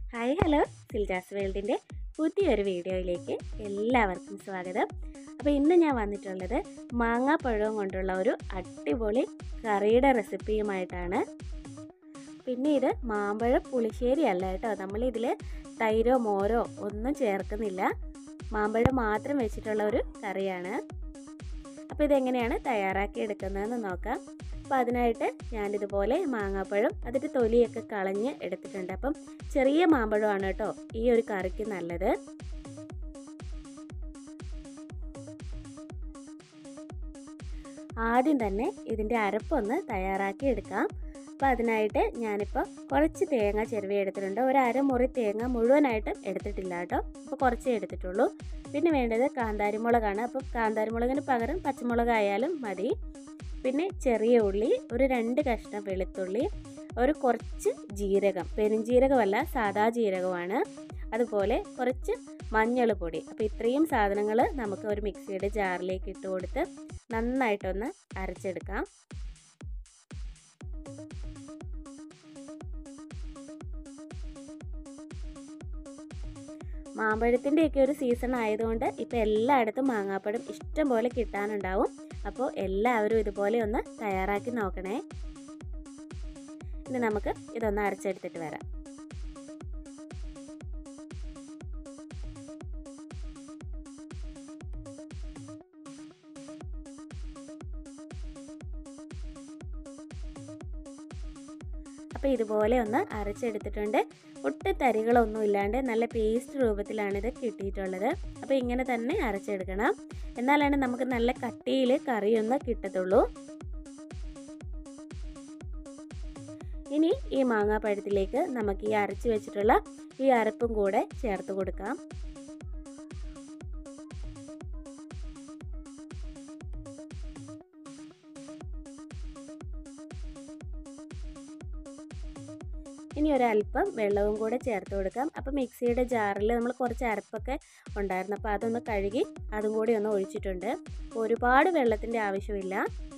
Hi hello സിൽജാസ് വേൾഡിൻ്റെ പുതിയൊരു വീഡിയോയിലേക്ക് എല്ലാവർക്കും സ്വാഗതം. അപ്പോൾ ഇന്ന് ഞാൻ വന്നിട്ടുള്ളത് മാങ്ങാപ്പഴവും കൊണ്ടുള്ള ഒരു അടിപൊളി കറിയുടെ റെസിപ്പിയുമായിട്ടാണ്. പിന്നെ ഇത് മാമ്പഴ പുളിശ്ശേരി അല്ല കേട്ടോ, നമ്മളിതിൽ തൈരോ മോരോ ഒന്നും ചേർക്കുന്നില്ല, മാമ്പഴം മാത്രം വെച്ചിട്ടുള്ള ഒരു കറിയാണ്. അപ്പോൾ ഇതെങ്ങനെയാണ് തയ്യാറാക്കി എടുക്കുന്നതെന്ന് നോക്കാം. അപ്പോൾ അതിനായിട്ട് ഞാനിതുപോലെ മാങ്ങാപ്പഴം അതിൻ്റെ തൊലിയൊക്കെ കളഞ്ഞ് എടുത്തിട്ടുണ്ട്. അപ്പം ചെറിയ മാമ്പഴമാണ് കേട്ടോ ഈ ഒരു കറിക്ക് നല്ലത്. ആദ്യം തന്നെ ഇതിൻ്റെ അരപ്പൊന്ന് തയ്യാറാക്കി എടുക്കാം. അപ്പോൾ അതിനായിട്ട് ഞാനിപ്പോൾ കുറച്ച് തേങ്ങ ചിരവി എടുത്തിട്ടുണ്ട്. ഒരു അരമുറി തേങ്ങ മുഴുവനായിട്ട് എടുത്തിട്ടില്ല കേട്ടോ, അപ്പോൾ കുറച്ചേ എടുത്തിട്ടുള്ളൂ. പിന്നെ വേണ്ടത് കാന്താരിമുളകാണ്. അപ്പോൾ കാന്താരിമുളകിന് പകരം പച്ചമുളകായാലും മതി. പിന്നെ ചെറിയ ഉള്ളി, ഒരു 2 കഷ്ണം വെളുത്തുള്ളി, ഒരു കുറച്ച് ജീരകം, പെരുംജീരകമല്ല സാദാ ജീരകമാണ്, അതുപോലെ കുറച്ച് മഞ്ഞൾ പൊടി. അപ്പോൾ ഇത്രയും സാധനങ്ങൾ നമുക്ക് ഒരു മിക്സിയുടെ ജാറിലേക്ക് ഇട്ട് കൊടുത്ത് നന്നായിട്ടൊന്ന് അരച്ചെടുക്കാം. മാമ്പഴത്തിൻ്റെയൊക്കെ ഒരു സീസൺ ആയതുകൊണ്ട് ഇപ്പോൾ എല്ലായിടത്തും മാങ്ങാപ്പഴം ഇഷ്ടം പോലെ കിട്ടാനുണ്ടാവും. അപ്പോൾ എല്ലാവരും ഇതുപോലെ ഒന്ന് തയ്യാറാക്കി നോക്കണേ. ഇനി നമുക്ക് ഇതൊന്ന് അരച്ചെടുത്തിട്ട് വരാം. അപ്പോൾ ഇതുപോലെ ഒന്ന് അരച്ചെടുത്തിട്ടുണ്ട്. ഒട്ടും തരികളൊന്നും ഇല്ലാണ്ട് നല്ല പേസ്റ്റ് രൂപത്തിലാണിത് കിട്ടിയിട്ടുള്ളത്. അപ്പോൾ ഇങ്ങനെ തന്നെ അരച്ചെടുക്കണം, എന്നാലാണ് നമുക്ക് നല്ല കട്ടിയിൽ കറിയൊന്ന് കിട്ടത്തുള്ളൂ. ഇനി ഈ മാങ്ങാപ്പഴത്തിലേക്ക് നമുക്ക് ഈ അരച്ച് വെച്ചിട്ടുള്ള ഈ അരപ്പും കൂടെ ചേർത്ത് കൊടുക്കാം. ഇനി ഒരല്പം വെള്ളവും കൂടെ ചേർത്ത് കൊടുക്കാം. അപ്പോൾ മിക്സിയുടെ ജാറിൽ നമ്മൾ കുറച്ച് അരപ്പൊക്കെ ഉണ്ടായിരുന്നു, അപ്പോൾ അതൊന്ന് കഴുകി അതും കൂടി ഒന്ന് ഒഴിച്ചിട്ടുണ്ട്. ഒരുപാട് വെള്ളത്തിൻ്റെ ആവശ്യമില്ല.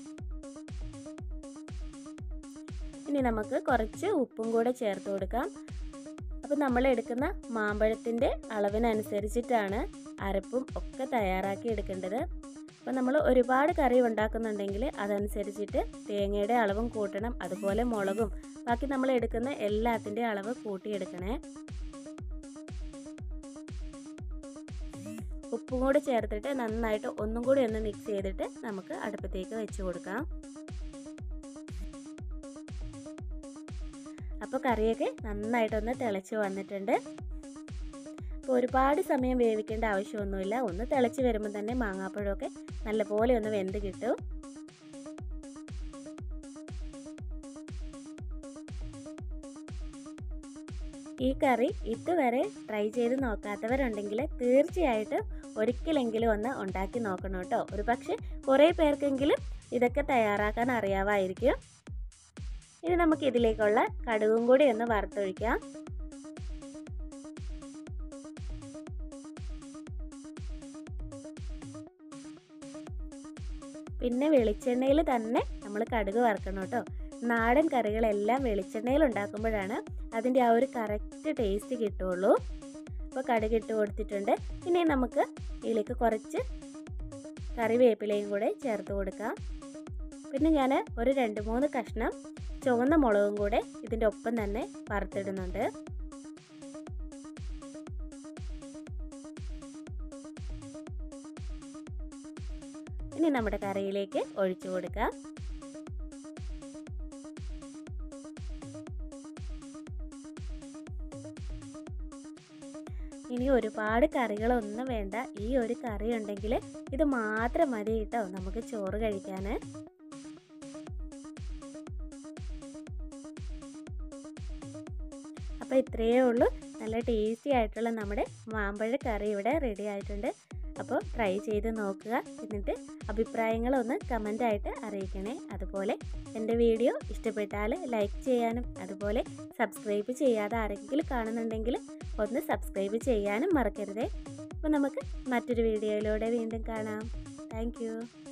ഇനി നമുക്ക് കുറച്ച് ഉപ്പും കൂടെ ചേർത്ത് കൊടുക്കാം. അപ്പോൾ നമ്മൾ എടുക്കുന്ന മാമ്പഴത്തിൻ്റെ അളവിനനുസരിച്ചിട്ടാണ് അരപ്പും ഒക്കെ തയ്യാറാക്കി എടുക്കേണ്ടത്. അപ്പോൾ നമ്മൾ ഒരുപാട് കറി ഉണ്ടാക്കുന്നുണ്ടെങ്കിൽ അതനുസരിച്ചിട്ട് തേങ്ങയുടെ അളവും കൂട്ടണം, അതുപോലെ മുളകും ബാക്കി നമ്മൾ എടുക്കുന്ന എല്ലാത്തിൻ്റെ അളവ് കൂട്ടിയെടുക്കണേ. ഉപ്പും കൂടി ചേർത്തിട്ട് നന്നായിട്ട് ഒന്നും കൂടി ഒന്ന് മിക്സ് ചെയ്തിട്ട് നമുക്ക് അടുപ്പത്തേക്ക് വെച്ച് കൊടുക്കാം. അപ്പോൾ കറിയൊക്കെ നന്നായിട്ടൊന്ന് തിളച്ച് വന്നിട്ടുണ്ട്. അപ്പോൾ ഒരുപാട് സമയം വേവിക്കേണ്ട ആവശ്യമൊന്നുമില്ല, ഒന്ന് തിളച്ച് വരുമ്പോൾ തന്നെ മാങ്ങാപ്പഴമൊക്കെ നല്ലപോലെ ഒന്ന് വെന്ത് കിട്ടും. ഈ കറി ഇതുവരെ ട്രൈ ചെയ്ത് നോക്കാത്തവരുണ്ടെങ്കിൽ തീർച്ചയായിട്ടും ഒരിക്കലെങ്കിലും ഒന്ന് ഉണ്ടാക്കി നോക്കണം കേട്ടോ. ഒരു പക്ഷേ കുറേ പേർക്കെങ്കിലും ഇതൊക്കെ തയ്യാറാക്കാൻ അറിയാമായിരിക്കും. ഇനി നമുക്ക് ഇതിലേക്കുള്ള കടുകും കൂടി ഒന്ന് വറുത്തൊഴിക്കാം. പിന്നെ വെളിച്ചെണ്ണയിൽ തന്നെ നമ്മൾ കടുക് വറുക്കണം കേട്ടോ. നാടൻ കറികളെല്ലാം വെളിച്ചെണ്ണയിൽ ഉണ്ടാക്കുമ്പോഴാണ് അതിൻ്റെ ആ ഒരു കറക്റ്റ് ടേസ്റ്റ് കിട്ടുള്ളൂ. അപ്പോൾ കടുക് ഇട്ട് കൊടുത്തിട്ടുണ്ട്. ഇനി നമുക്ക് ഇതിലേക്ക് കുറച്ച് കറിവേപ്പിലയും കൂടെ ചേർത്ത് കൊടുക്കാം. പിന്നെ ഞാൻ ഒരു 2-3 കഷ്ണം ചുവന്ന മുളകും കൂടെ ഇതിൻ്റെ ഒപ്പം തന്നെ വറുത്തിടുന്നുണ്ട്. ഇനി നമ്മുടെ കറിയിലേക്ക് ഒഴിച്ചു കൊടുക്കാം. ഇനി ഒരുപാട് കറികളൊന്നും വേണ്ട, ഈ ഒരു കറി ഉണ്ടെങ്കിൽ ഇത് മാത്രം മതി കേട്ടോ നമുക്ക് ചോറ് കഴിക്കാൻ. അപ്പോൾ ഇത്രയേ ഉള്ളൂ, നല്ല ടേസ്റ്റി ആയിട്ടുള്ള നമ്മുടെ മാമ്പഴ കറി ഇവിടെ റെഡി ആയിട്ടുണ്ട്. അപ്പോൾ ട്രൈ ചെയ്ത് നോക്കുക, എന്നിട്ട് അഭിപ്രായങ്ങളൊന്ന് കമൻ്റായിട്ട് അറിയിക്കണേ. അതുപോലെ എൻ്റെ വീഡിയോ ഇഷ്ടപ്പെട്ടാൽ ലൈക്ക് ചെയ്യാനും അതുപോലെ സബ്സ്ക്രൈബ് ചെയ്യാതെ ആരെങ്കിലും കാണുന്നുണ്ടെങ്കിൽ ഒന്ന് സബ്സ്ക്രൈബ് ചെയ്യാനും മറക്കരുതേ. അപ്പോൾ നമുക്ക് മറ്റൊരു വീഡിയോയിലൂടെ വീണ്ടും കാണാം. താങ്ക്